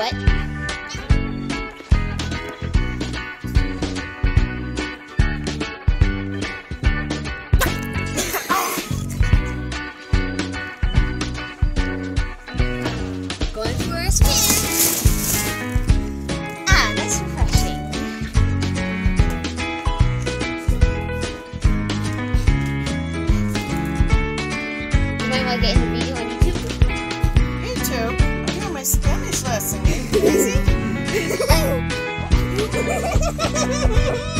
what? Going for a spin. Ah, that's refreshing. You might want to get in the video on YouTube. YouTube? I'm doing my Spanish lesson. Easy.